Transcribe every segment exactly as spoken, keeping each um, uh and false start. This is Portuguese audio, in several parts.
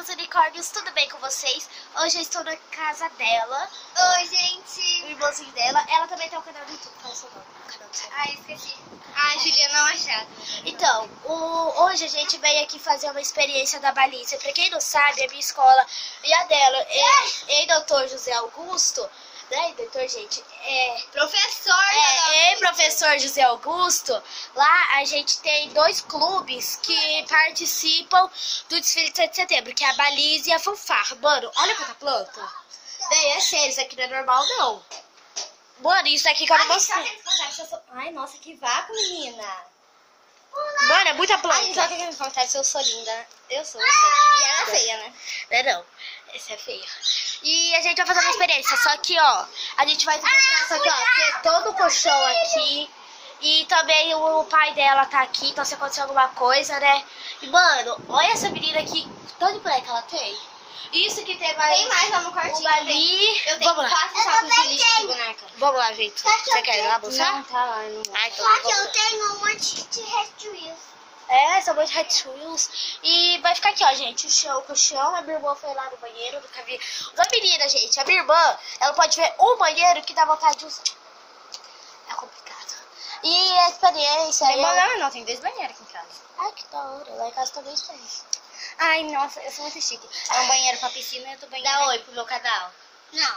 meus unicórnios, tudo bem com vocês? Hoje eu estou na casa dela. Oi, gente. O irmãozinho dela. Ela também tem um canal no YouTube. Qual é o seu nome? O canal do seu nome? Ai, esqueci. Ai, Juliana Machado. Então, o, hoje a gente veio aqui fazer uma experiência da baliza. Pra quem não sabe, a minha escola e a dela, e, e doutor José Augusto, né, doutor, gente? É, Professor, é, e professor José Augusto, lá a gente tem dois clubes que participam do desfile de sete de setembro, que é a baliza e a fanfarra. Mano, olha quanta planta. Bem, é sério, isso aqui não é normal, não. Mano, isso aqui que eu não mostrei. Ai, nossa, que vácuo, menina. Mano, é muita planta. Ai, só que me contar se eu sou linda. Eu sou, eu sou. E ela é feia, né? Não é não. Essa é feia. E a gente vai fazer uma experiência. Só que, ó, a gente vai mostrar isso aqui, ó. Ter todo o colchão aqui. E também o pai dela tá aqui. Então se acontecer alguma coisa, né? E, mano, olha essa menina aqui. Tanto de boneca ela tem. Isso que tem mais. Tem mais lá no quartinho. Uma ali. Eu tenho Vamos lá. quatro sacos de lixo de boneca. Vamos lá, gente. Você quer ir lá buscar? Não, tá lá. Não. Ah, então Só que vamos eu lá. tenho um monte de Hot Wheels. É, são muito Hot Wheels. E vai ficar aqui, ó, gente, o chão, o colchão. A minha irmã foi lá no banheiro, nunca vi. Da menina, gente, a minha irmã, ela pode ver um banheiro que dá vontade de usar. É complicado. E a experiência... Tem eu... não, não, tem dois banheiros aqui em casa. Ai, que da hora. Lá em casa também tem. Ai, nossa, eu sou muito chique. É um banheiro pra piscina e outro banheiro. Dá oi pro meu canal. Não.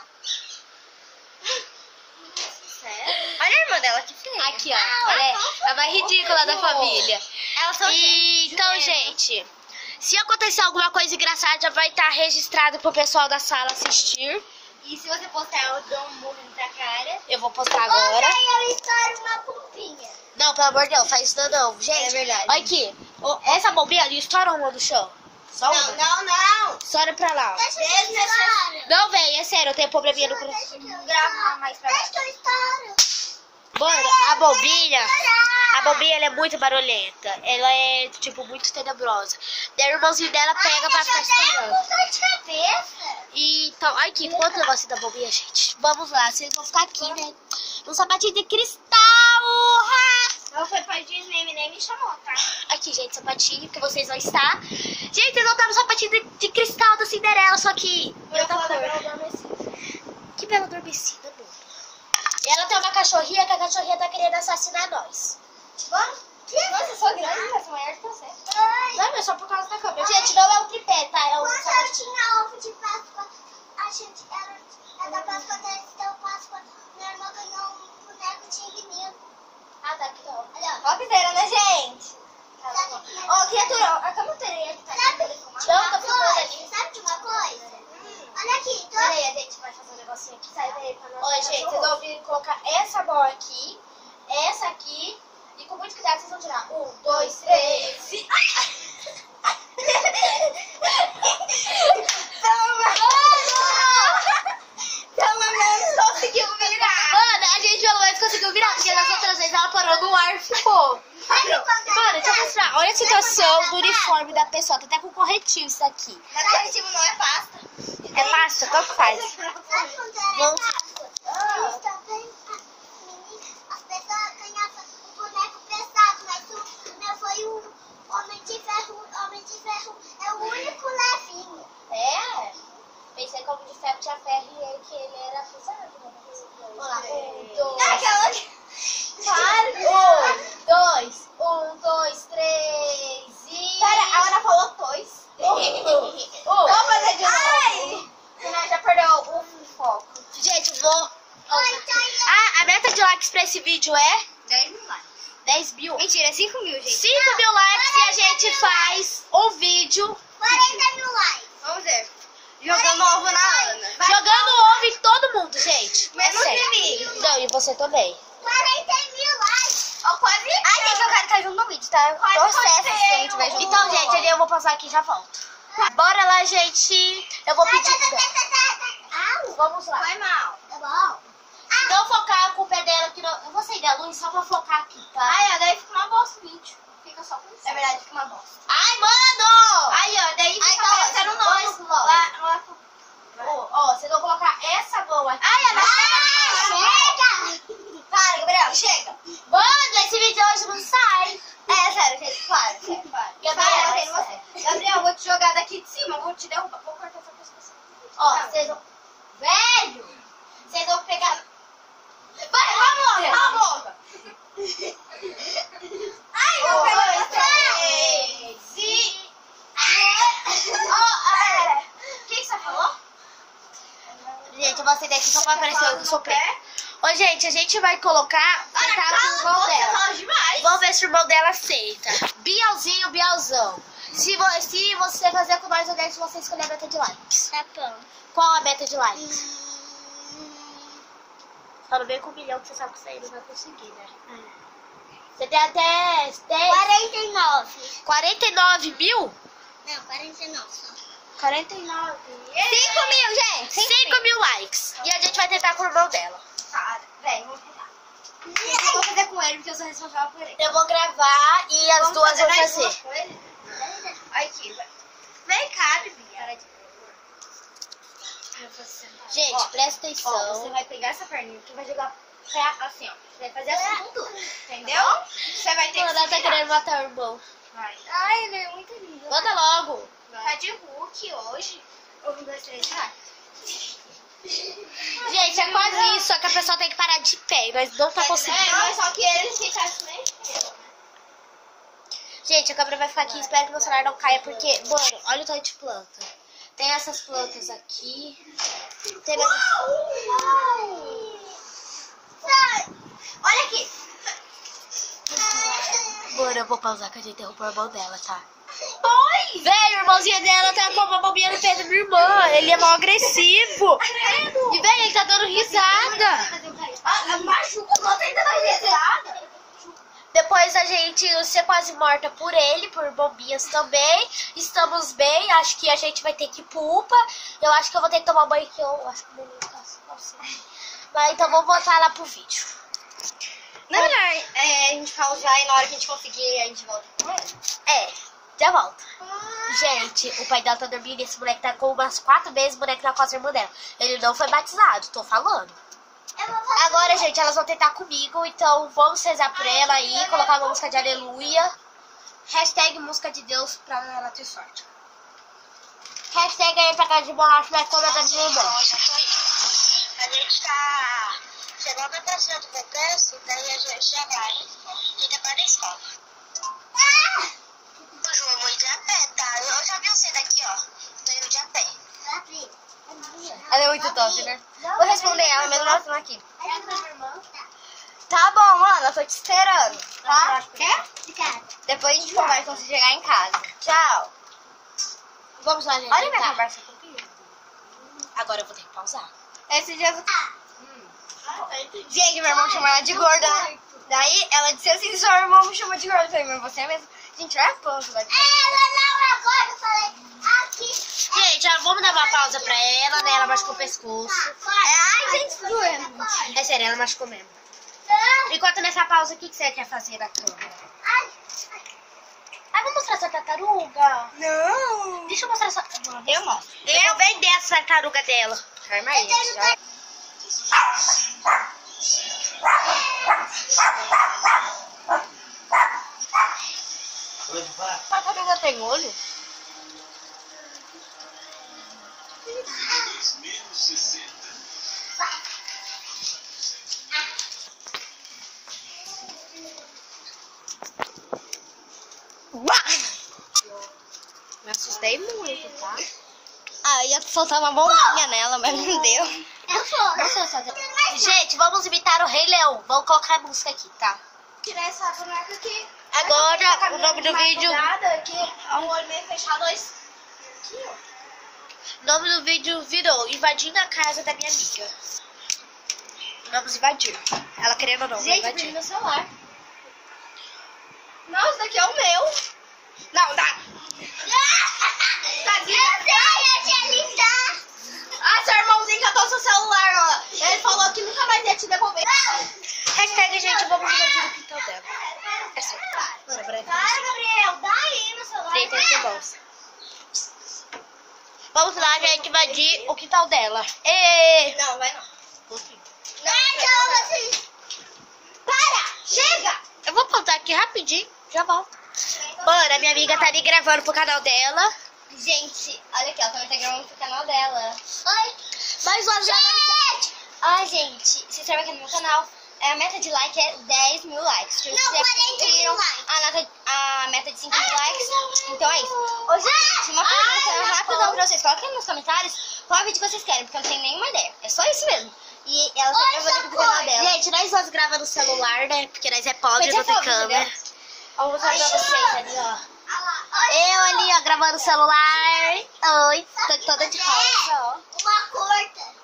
Sério? Olha a irmã dela, que feia. Aqui, ó. Ela é a mais ridícula da família. Elas são E, então, gente, se acontecer alguma coisa engraçada, já vai estar registrado pro pessoal da sala assistir. E se você postar, eu dou um murro na tua cara. Eu vou postar agora. eu estouro uma pompinha. Não, pelo amor de Deus, faz isso não, gente. É verdade. Olha aqui. Ó, essa bombinha ali, estoura uma do chão. Só uma. Não, não, não. Estoura pra lá, ó. Desnecessário. Não, vem, é sério, eu tenho probleminha no coração. Grava mais pra baixo. Mano, a bombinha, a bombinha ela é muito barulhenta. Ela é, tipo, muito tenebrosa. Daí o irmãozinho dela pega pra ficar estourando. E, então, olha aqui, quanto negócio da bombinha, gente. Vamos lá, vocês vão ficar aqui, né? Um sapatinho de cristal. Ha! Não foi pra Disney, nem me chamou, tá? Aqui, gente, sapatinho, que vocês vão estar. Gente, vocês vão estar no sapatinho de, de cristal da Cinderela, só que... Eu outra falo da cor. Bela Adormecida. Que bela adormecida, mano. E ela tem uma cachorrinha, que a cachorrinha tá querendo assassinar nós. Vamos? Nossa, eu sou grande, mas sou maior que você. Não, mas só por causa da câmera. Gente, não é o tripé, tá? É o Quando eu sapatinho. tinha ovo de Páscoa, a gente era, era da Páscoa da então Páscoa, minha irmã ganhou um boneco de menino. Ah, tá aqui, ó. Olha, Ó, piseira, né, gente? sabe, Ó, criatura, ó, a câmera aqui tá sabe, aqui. de Não, uma tá filmando coisa? ali. Sabe de uma coisa? Olha aqui, tô... Peraí, a gente vai fazer um negocinho aqui. Sai daí pra nós. Olha, gente, vocês vão vir colocar essa mão aqui, essa aqui, e com muito cuidado vocês vão tirar. Um, dois, três, e... Pelo menos conseguiu virar. Mano, a gente pelo menos conseguiu virar, porque nas outras vezes ela parou no ar e ficou. Mano, deixa eu mostrar. Olha a situação do uniforme da pessoa. Tá até com corretivo isso aqui. Mas corretivo não é pasta. É pasta, tanto faz. Sabe quando era Vamos. Páscoa? Eles também, a menina, as pessoas ganhavam um boneco pesado, mas o o meu foi o Homem de Ferro. O Homem de Ferro é o único levinho. É? Pensei que o Homem de Ferro tinha ferro e ele, que ele era pesado. Vamos lá. Um, dois. Aquela que... Um, dois. Um, dois, três e... Pera, a Ana falou dois. Um. Vamos fazer de novo. Senão já perdeu o foco. Gente, vou... Ah, a meta de likes pra esse vídeo é dez mil likes. dez mil. Mentira, cinco mil, gente. cinco mil likes e a gente faz um vídeo quarenta mil likes. Vamos ver. Jogando ovo na Ana. jogando ovo em todo mundo, gente. Menos É sério. em mim. Não, e você também. quarenta mil likes. Ó, quase. Ai, gente, eu quero estar junto no vídeo, tá? Processo se a gente tiver junto. Então, gente, ali eu vou passar aqui e já volto. Bora lá, gente. Eu vou pedir... Au, Vamos lá. Foi mal. tá bom. Se não focar, a culpa é dela. Que não... Eu vou sair da luz só pra focar aqui, tá? Ai, ó, daí fica uma bosta o vídeo. Fica só com isso. É verdade, fica uma bosta. Ai, mano! Aí, ó, daí Ai, fica tá parecendo ótimo. nós. Vamos logo. Lá, lá. Ó, ó, vocês vão colocar essa mão aqui. Ai, Ana, Chega! para, Gabriel, chega. Mano, esse vídeo hoje não sai. É, sério, gente, claro, sério, claro. Gabriel, Para, eu tenho você. Gabriel, eu vou te jogar daqui de cima, eu vou te derrubar. Vou cortar essa pessoa. Ó, vocês vão... Velho! Vocês vão pegar... Vai, vamos, vamos! Ai, meu Deus! Três! E... O que você falou? Gente, eu vou acender aqui só pra aparecer o sopé. Ô, gente, a gente vai colocar... Tentar com o irmão dela. Demais. Vamos ver se o irmão dela aceita. Bielzinho, Bielzão. Se, vo se você fazer com nós o dez, você escolher a meta de likes. Tá bom. Qual a meta de likes? Só não vem com um milhão que você sabe que você não vai conseguir, né? Hum. Você tem até... Tem quarenta e nove. quarenta e nove mil? Não, quarenta e nove só. quarenta e nove. cinco mil, gente. cinco mil likes. E a gente vai tentar com o irmão dela. Tá, vem, vamos tentar. Eu vou fazer com ele, porque eu sou responsável por ele. Eu vou gravar e as Vamos duas vão nós fazer. duas com ele? Aqui, vai. Vem cá, Bia. Gente, Ó, presta Ó, atenção. você vai pegar essa perninha aqui e vai jogar pra, assim, ó. Você vai fazer assim com tudo. Entendeu? Você vai ter Ela que tá se virar. querendo matar o irmão. Vai. Ai, ele é muito lindo. Manda logo. Tá de Hulk hoje. Um, dois, três, vai. Gente, é quase isso, só que a pessoa tem que parar de pé. Nós não tá conseguindo. É, mas só que ele ficasse meio inteiro. Gente, a câmera vai ficar aqui. Espero que meu celular não caia, porque, mano, olha o tanto de planta. Tem essas plantas aqui. Tem mais... Olha aqui. Mano, eu vou pausar que a gente derrubou o irmão dela, tá? Oi! Velho, o irmãozinho dela tá com uma bombinha no pé da minha irmã. Ele é mal agressivo. E, velho, ele tá dando risada. Ah, machuca, o outro ainda vai risada. Depois a gente ia ser quase morta por ele, por bombinhas também. Estamos bem, acho que a gente vai ter que ir pro UPA. Eu acho que eu vou ter que tomar banho, que eu acho que o menino tá assim. Mas então vamos voltar lá pro vídeo. Não é melhor é, a gente pausar e na hora que a gente conseguir a gente volta com ele? É, já volto. Gente, o pai dela tá dormindo e esse moleque tá com umas quatro vezes o moleque tá com a irmã dela. Ele não foi batizado, tô falando. Agora, gente, elas vão tentar comigo, então vamos rezar por ela aí, colocar uma música de aleluia. Hashtag música de Deus pra ela ter sorte. Hashtag aí pra casa de borracha na cama da minha irmã. A gente tá chegando até centro do congresso, daí a gente já vai. A gente vai na escola. O João vou ir de a pé, tá? Eu já vi você daqui, ó. Tô indo de a pé. Ela é muito top, né? Vou responder ela, mesmo ela tá aqui. Tá bom, mano, eu tô te esperando, tá? Quer? Depois a gente conversa quando você chegar em casa. Tchau. Vamos lá, gente. Olha minha tá. conversa comigo. Agora eu vou ter que pausar. Esse dia... Hum. Gente, meu irmão chamou ela de gorda, né? Daí ela disse assim, seu irmão me chamou de gorda. Eu falei, mas você é mesmo? Gente, olha a pança daqui. Ela não, agora eu falei aqui. Gente, ó, vamos dar uma pausa pra ela, né? Ela machucou o pescoço. Ai, gente, doendo. É sério, ela machucou mesmo. Enquanto nessa pausa, o que, que você quer fazer na câmera? Ah, vamos mostrar sua tartaruga? Não. Deixa eu mostrar sua... Eu mostro. Eu vou vender essa tartaruga dela. Calma aí, já. A tartaruga tem olho? Me assustei muito, tá? Ah, eu ia soltar uma bombinha nela, mas não deu. Eu sou. Nossa, só... Gente, vamos imitar o Rei Leão. Vamos colocar a música aqui, tá? Tirar essa boneca aqui. Agora, o nome do vídeo... Aqui, um olho meio fechado, dois... Aqui, ó. O nome do vídeo virou Invadindo a Casa da Minha Amiga. Vamos invadir. Ela querendo ou não, vai Gente, invadir. brilho no celular. Não, esse daqui é o meu. Não, dá. Ah, seu irmãozinho catou seu celular, ó. Ele falou que nunca mais ia te devolver. Hashtag, gente, vamos invadir o quintal dela. É sério. Bora, bora. Para, Gabriel, dá aí no celular. Deita aqui, bolsa. Vamos lá, gente, invadir o quintal dela. Ê! Não, vai não. Ai, não, assim. Para! Chega! Eu vou pausar aqui rapidinho, já volto. Mano, a minha amiga tá ali gravando pro canal dela. Gente, olha aqui, ela também tá gravando pro canal dela. Oi. Mas nós já... Ai, gente, se inscreve aqui no meu canal. A meta de like é dez mil likes. Se Não, vocês quarenta mil likes. a, nota, a meta de cinco mil likes, então é isso. Ô, gente, uma pergunta rapidão pra vocês. Coloquem nos comentários qual vídeo que vocês querem, porque eu não tenho nenhuma ideia. É só isso mesmo. E ela tá Oi, gravando aqui pro Socorro. canal dela. Gente, nós nós gravamos no celular, né? Porque nós é pobre, Mas não é tem pobre, câmera. entendeu? Vou mostrar pra vocês ali, ó. Olha lá. Oi, Eu ali, ó, gravando no celular. Oi, tô toda de rosa, ó. uma curta.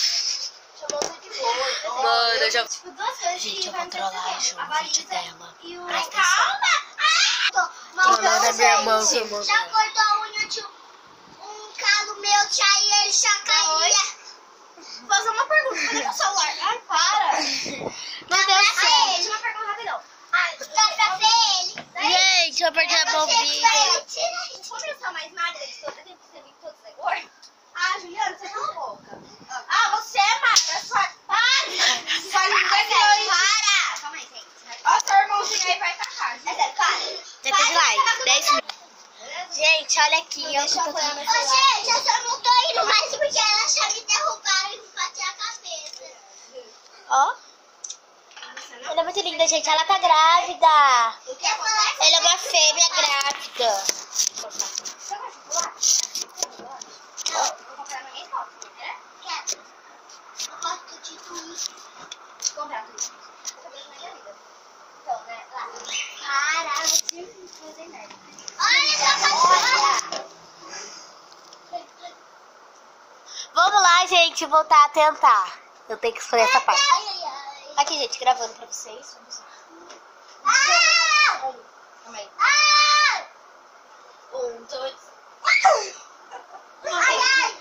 Mano, eu já... Tipo, duas coisas Gente, que eu vai vou trollar acontecer. Ju, A o baliza vídeo dela. E o... Presta atenção. Calma! Ah! Trollando a minha irmã, Gente, que eu vou- já cortou a unha de um, um calo meu, tia, e ele já caía. Vou fazer uma pergunta. Cadê meu celular? Ai, para. Não deu certo. Uma pergunta rapidão. Ai, dá pra ver ele. Gente, eu perdi a Você bombinha. vai tirar, gente. Como eu sou mais magra de todos, eu tenho que ser todos é gordo? Ah, Juliana, você tá louca. Ah, você é magra. Sua... Para! Sua língua é grande. Para! Calma aí, gente. Ó, seu irmãozinho aí vai tacar. É sério, para. Meta de like, dez mil. Gente, olha aqui, ó. Deixa eu apoiar meu Ô, gente, eu só não tô indo mais porque elas já me derrubaram e me bateram a cabeça. Ó. Ela é muito linda, gente. Ela tá grávida. Eu quero falar Ela é uma fêmea grávida. Vou comprar ninguém gosta, né? Quero. Eu gosto de tudo. Comprar tudo. Eu tô vendo na minha vida. Então, né? Lá. Para, eu sempre fazer merda. Olha essa cachorra. Vamos lá, gente, voltar a tentar. Eu tenho que escolher essa parte. Ai, ai, ai. Aqui, gente, gravando pra vocês. Vamos lá. Ah! Calma aí. Ah! Um, dois. Ai, ai.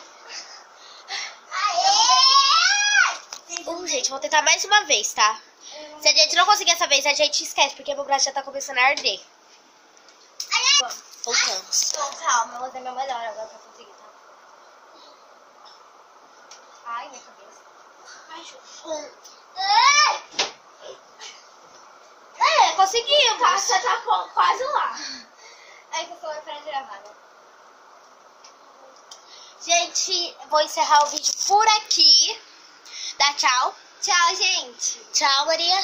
Aê! Uh, gente, vou tentar mais uma vez, tá? Se a gente não conseguir essa vez, a gente esquece, porque meu braço já tá começando a arder. Ai, ai. Voltamos. Então, calma, eu vou dar meu melhor agora pra conseguir, tá? Ai, minha cabeça. Ai, Ju. Ai! É, conseguimos. Tá, você tá qu- quase lá. Ai, que o celular para de gravar, né? Gente, vou encerrar o vídeo por aqui. Dá tchau. Tchau, gente. Tchau, Maria.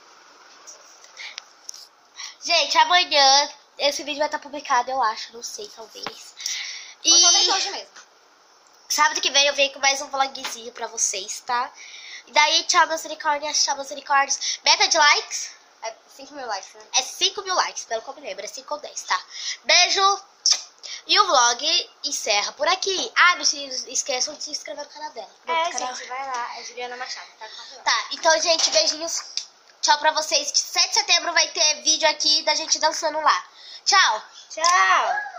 Gente, amanhã esse vídeo vai estar publicado, eu acho. Não sei, talvez. Ou talvez E hoje mesmo. sábado que vem eu venho com mais um vlogzinho pra vocês, tá? E daí, tchau, meus unicórnios. Tchau, meus unicórnios. Meta de likes É cinco mil likes, né? é cinco mil likes, pelo que eu me lembro. É cinco ou dez, tá? Beijo. E o vlog encerra por aqui. Ah, não se esqueçam de se inscrever no canal dela. No É, canal. gente, vai lá. É Juliana Machado, tá? Tá, então, gente, beijinhos. Tchau pra vocês. sete de setembro vai ter vídeo aqui da gente dançando lá. Tchau. Tchau.